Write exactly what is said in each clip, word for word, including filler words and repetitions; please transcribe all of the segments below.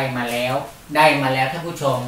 มาแล้วได้มาแล้วท่านผู้ชม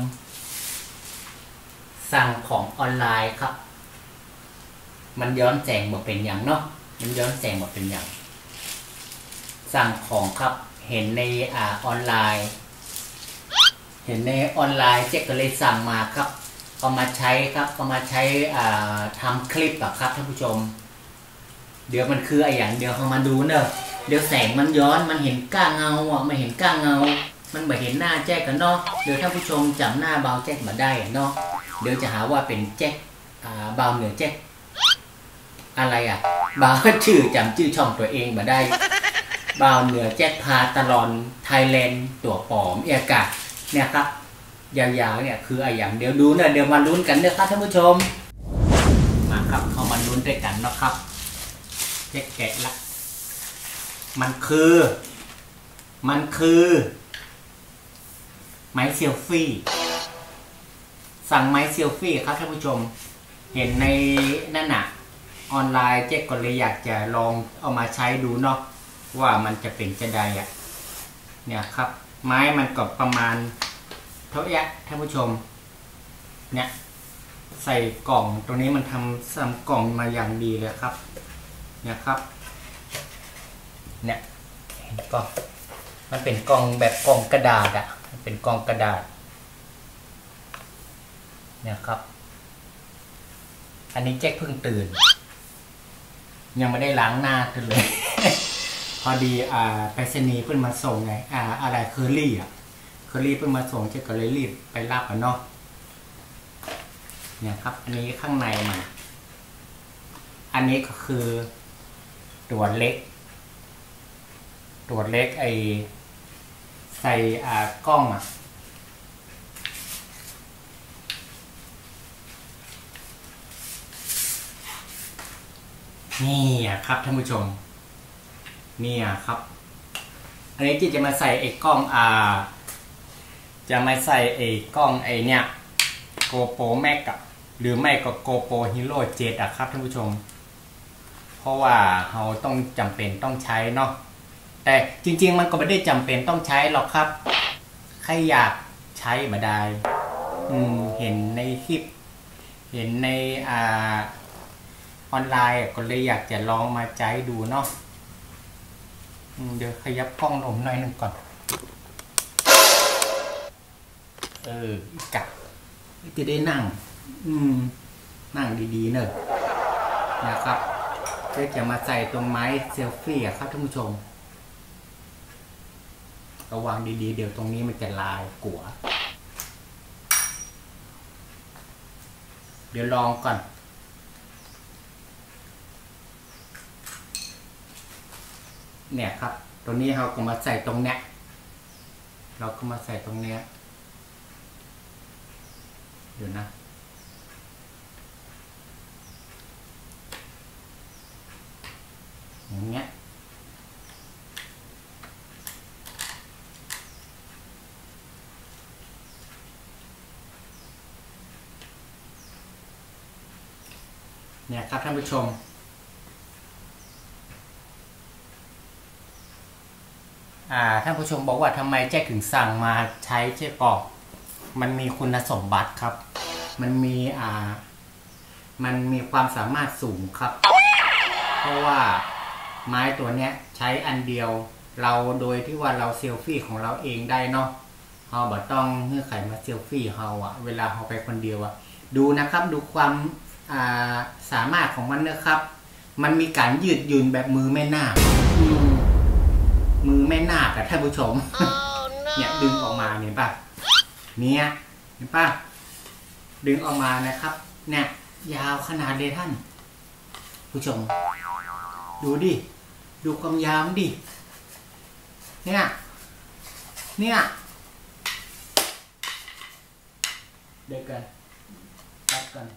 สั่งของออนไลน์ครับมันย้อนแสงมาเป็นอย่างเนาะมันย้อนแสงมาเป็นอย่างสั่งของครับเห็นในอ่าออนไลน์เห็นในออนไลน์เจ๊ก็เลยสั่งมาครับเอามาใช้ครับเอามาใช้อ่าทำคลิปอะครับท่านผู้ชมเดี๋ยวมันคือไอ้อย่างเดียวเขามาดูเนอะเดี๋ยวแสงมันย้อนมันเห็นก้าเงาอ่ะมันเห็นก้าเงามันไม่เห็นหน้าแจ๊กกันเนาะเดี๋ยวท่านผู้ชมจำหน้าเบาแจ๊กมาได้เนาะเดี๋ยวจะหาว่าเป็นแจ๊กอ่าเบาเหนือแจ๊กอะไรอ่ะเบาชื่อจำชื่อช่องตัวเองมาได้เบาเหนือแจ๊กพาตลอนไทยแลนด์ตัวปลอมเอกะเนี่ยครับยาวๆเนี่ยคือไอ้อย่างเดี๋ยวดูเนอะเดี๋ยวมาลุ้นกันเนอะครับท่านผู้ชมมาครับเข้ามาลุ้นด้วยกันนะครับแจ๊กแกะละมันคือมันคือไม้เซลฟี่สั่งไม้เซลฟี่ครับท่านผู้ชมเห็นในนั่นน่ะออนไลน์เจ๊ก็เลยอยากจะลองเอามาใช้ดูเนาะว่ามันจะเป็นจะได้อะเนี่ยครับไม้มันก็ประมาณเท่านี้ท่านผู้ชมเนี่ยใส่กล่องตรงนี้มันทำซ้ำกล่องมาอย่างดีเลยครับเนี่ยครับเนี่ยเห็นกล่องมันเป็นกล่องแบบกล่องกระดาษอ่ะมันเป็นกล่องกระดาษเนี่ยครับอันนี้แจ็คเพิ่งตื่นยังไม่ได้ล้างหน้ากันเลย พอดีอ่าไปรษณีย์เพิ่งมาส่งไงอ่าอะไรเคอรี่อ่ะเคอรี่เพิ่งมาส่งแจ็คก็เลยรีบไปรับอ่ะเนาะเนี่ยครับอันนี้ข้างในมันอันนี้ก็คือตัวเล็กตัวเล็กไอใส่อ่ากล้องอ่ะนี่อ่ะครับท่านผู้ชมนี่อ่ะครับอันนี้ที่จะมาใส่ไอ้กล้องอ่าจะมาใส่ไอ้กล้องไอ้เนี่ย GoPro Max อ่ะหรือไม่ก็ GoPro Hero เจ็ดอ่ะครับท่านผู้ชมเพราะว่าเราต้องจำเป็นต้องใช้เนาะแต่จริงๆมันก็ไม่ได้จำเป็นต้องใช้หรอกครับใครอยากใช้มาได้อืมเห็นในคลิปเห็นในอ่าออนไลน์ก็เลยอยากจะลองมาใช้ดูเนาะเดี๋ยวขยับกล้องลงหน่อยหนึ่งก่อนเอออีกะจะได้นั่งอืมนั่งดีๆเนอะนะครับเดี๋ยวจะมาใส่ตรงไม้เซลฟี่อะครับท่านผู้ชมระวังดีๆเดี๋ยวตรงนี้มันจะลายกัวเดี๋ยวลองก่อนเนี่ยครับตัวนี้เราก็มาใส่ตรงเนี้ยเราก็มาใส่ตรงเนี้ยเดี๋ยวนะอย่างเงี้ยเนี่ยครับท่านผู้ชมอ่าท่านผู้ชมบอกว่าทำไมแจ็คถึงสั่งมาใช้เจ๊กอกมันมีคุณสมบัติครับมันมีอ่ามันมีความสามารถสูงครับเพราะว่าไม้ตัวเนี้ยใช้อันเดียวเราโดยที่ว่าเราเซลฟี่ของเราเองได้เนาะเราบ่ต้องเงื่อไขมาเซลฟี่เราอะเวลาเราไปคนเดียวอะดูนะครับดูความอ่าสามารถของมันนะครับมันมีการยืดหยุ่นแบบมือแม่นาคมือแม่นาคอะท่านผู้ชม oh, no. เนี่ยดึงออกมาเห็นป่ะเนี่ยเห็นป่ะดึงออกมานะครับเนี่ยยาวขนาดเลยท่านผู้ชมดูดิดูความยาวดิเนี่ยเนี่ยเดี๋ยวกันตัดกัน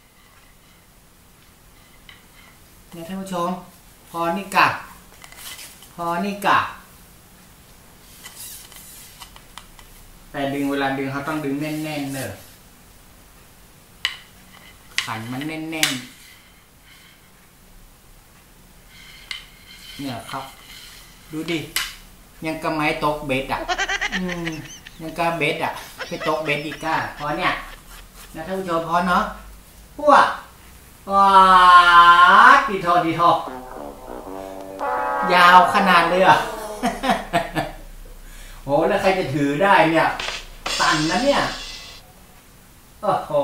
เนี่ยท่านผู้ชมพอนี่กะพอนี่กะแต่ดึงเวลาดึงเขาต้องดึงแน่นๆเนอะขันมันแน่นๆเนี่ยครับดูดิยังกระไม้ตกเบ็ดอ่ะอืมยังกาเบสอ่ะไปตกเบสอีกก้าพอเนี่ยนะท่านผู้ชมพอเนาะพวกว้าดีทอดีทอยาวขนาดเลยอ่ะโหแล้วใครจะถือได้เนี่ยตันนะเนี่ยโอ้โห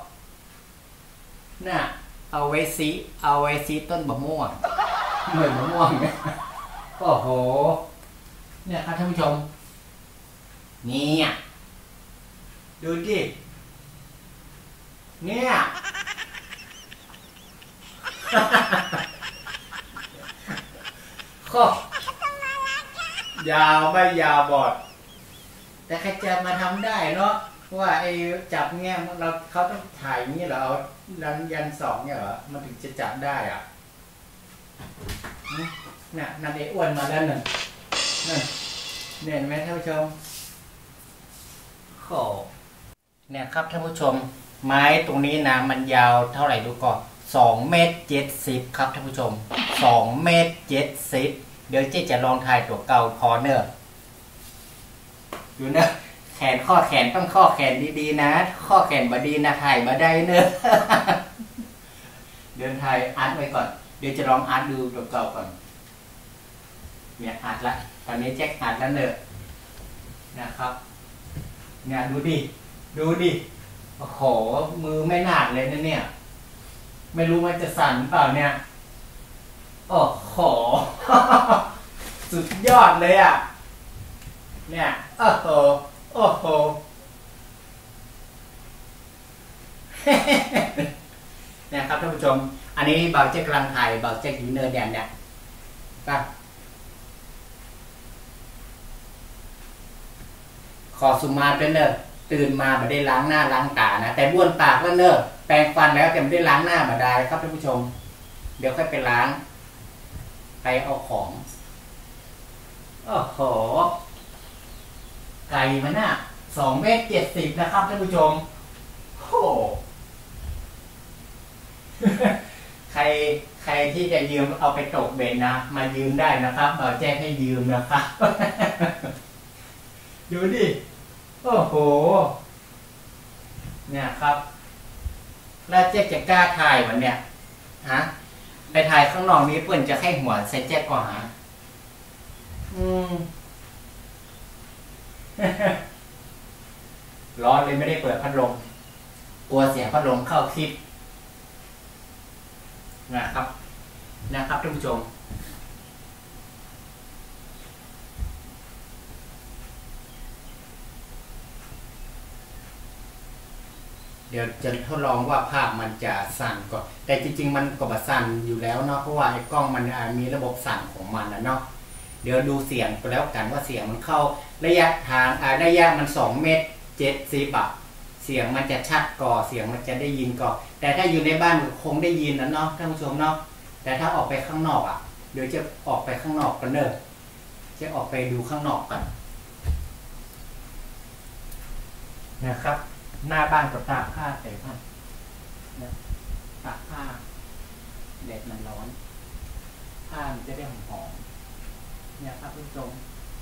น่ะเอาไว้ซีเอาไว้ซีต้นบะม่วงเหมือนบะม่วงเนี่ยโอ้โหเนี่ยครับท่านผู้ชมนี่ดูดิเนี่ยข้อยาวไม่ยาวบอดแต่ใครจะมาทำได้เนาะว่าไอ้จับเงี้ยเราเขาต้องถ่ายงี้เหรอเอาดันยันสองเนี่ยเหรอมันถึงจะจับได้อ่ะเนี่ยนั่นไอ้อ้วนมาแล้วหนึ่งนี่เห็นไหมท่านผู้ชมโอ้เนี่ยครับท่านผู้ชมไม้ตรงนี้นะมันยาวเท่าไหร่ดูก่อนสองเมตรเจ็ดสิบครับท่านผู้ชมสองเมตรเจ็ดสิบเดี๋ยวเจ๊จะลองถ่ายตัวเก่าพอเนอะดูนะแขนข้อแขนต้องข้อแขนดีๆนะข้อแขนบดีนะถ่ายมาได้เนอะเดินถ่ายอาร์ตไว้ก่อนเดี๋ยวจะลองอาร์ตดูตัวเก่าก่อนเนี่ยอาร์ตละตอนนี้แจ็คอาร์ตแล้วเนอะนะครับเนี่ยดูดิดูดิโอ้โหมือไม่หนาดเลยนะเนี่ยไม่รู้มันจะสั่นเปล่าเนี่ยโอ้โหสุดยอดเลยอ่ะเนี่ยโอ้โหโอ้โหเนี่ยครับท่านผู้ชมอันนี้เบาเจ๊กำลังถ่ายเบาเจ๊กอยู่เนินแดนเนี่ยครับขอสุมาเป็นเนอตื่นมาไม่ได้ล้างหน้าล้างตานะแต่บ้วนปากแล้วเนอแปรงฟันแล้วแต่ไม่ได้ล้างหน้ามาได้ครับท่านผู้ชมเดี๋ยวค่อยไปล้างไปเอาของโอ้โหไก่มันน่ะสองเมตรเจ็ดสิบนะครับท่านผู้ชมโอ้ใครใครที่จะยืมเอาไปตกเบ็ดนะมายืมได้นะครับเราแจ้งให้ยืมนะครับดูดิโอ้โหเนี่ยครับแล้วแจ๊กจะกล้าถ่ายวันเนี้ยฮะไปถ่ายข้างนอกนี้เพื่อนจะให้หัวใส่แจ๊กก่อนฮะอืมร้อนเลยไม่ได้เปิดพัดลมกลัวเสียงพัดลมเข้าคลิปนะครับนะครับท่านผู้ชมเดี๋ยวจะทดลองว่าภาพมันจะสั่นก่อนแต่จริงๆมันก็บสั่นอยู่แล้วเนาะเพราะว่าไอ้กล้องมันมีระบบสั่นของมันนะเนาะเดี๋ยวดูเสียงไปแล้วกันว่าเสียงมันเข้าระยะทางระยะมันสองเมตรเจ็ดสิบอะเสียงมันจะชัดก่อเสียงมันจะได้ยินก่อแต่ถ้าอยู่ในบ้านคงได้ยินนะเนาะท่านผู้ชมเนาะแต่ถ้าออกไปข้างนอกอะเดี๋ยวจะออกไปข้างนอกกันเนอะจะออกไปดูข้างนอกกันนะครับหน้าบ้านก็ตากผ้าใส่ผ้าตากผ้าแดดมันร้อนผ้ามันจะได้หอมๆเนี่ยครับผู้ชม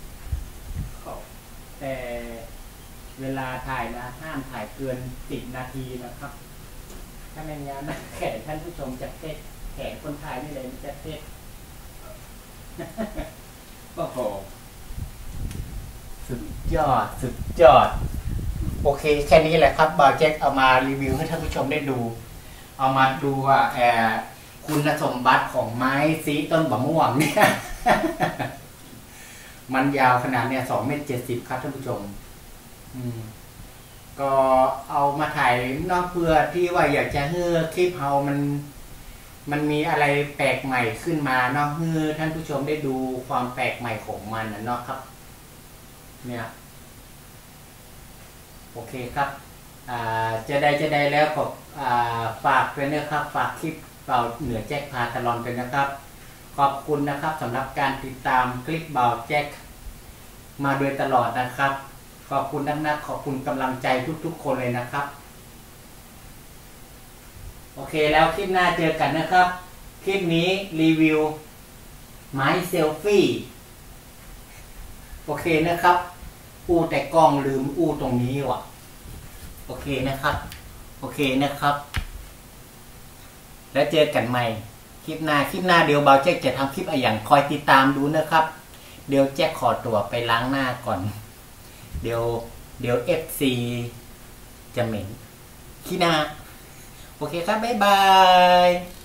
แต่เวลาถ่ายนะห้ามถ่ายเกินสิบนาทีนะครับถ้าไม่งั้นแขนท่านผู้ชมจะเทศแขนคนถ่ายนี่เลยมันจะเทศโอ้โหสุดยอดสุดยอดโอเคแค่นี้แหละครับบาวแจ็คเอามารีวิวให้ท่านผู้ชมได้ดูเอามาดูว่าแอคุณสมบัติของไม้ซีต้นบะม่วงเนี่ยมันยาวขนาดเนี่ยสองเมตรเจ็ดสิบครับท่านผู้ชมอืมก็เอามาถ่ายนอกเพื่อที่ว่าอยากจะให้คลิปเฮามันมันมีอะไรแปลกใหม่ขึ้นมาเนาะให้ท่านผู้ชมได้ดูความแปลกใหม่ของมันนะเนาะครับเนี่ยโอเคครับจะได้จะได้แล้วก็ฝากไปนะครับฝากคลิปเบาเหนือแจ็คพาตลอดไปนะครับขอบคุณนะครับสำหรับการติดตามคลิปเบาแจ็คมาโดยตลอดนะครับขอบคุณนักๆขอบคุณกำลังใจทุกๆคนเลยนะครับโอเคแล้วคลิปหน้าเจอกันนะครับคลิปนี้รีวิวไม้เซลฟี่โอเคนะครับอู้แต่กล้องลืมอู้ตรงนี้ว่ะโอเคนะครับโอเคนะครับ แล้วเจอกันใหม่คลิปหน้าคลิปหน้าเดี๋ยวเบาแจ็คจะทำคลิปอะไรอย่างคอยติดตามดูนะครับเดี๋ยวแจ็คขอตัวไปล้างหน้าก่อนเดี๋ยวเดี๋ยวเอฟซีจะเหม็นขี้หน้าโอเคครับบ๊ายบาย